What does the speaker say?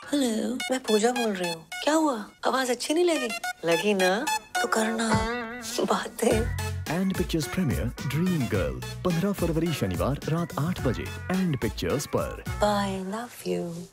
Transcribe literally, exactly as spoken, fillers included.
Hello, मैं पूजा बोल रही हूँ। क्या हुआ? आवाज अच्छी नहीं लगी? लगी ना? तो करना बातें। And pictures premiere dream girl पंद्रह फरवरी शनिवार रात आठ बजे एंड पिक्चर्स पर। Bye, love you.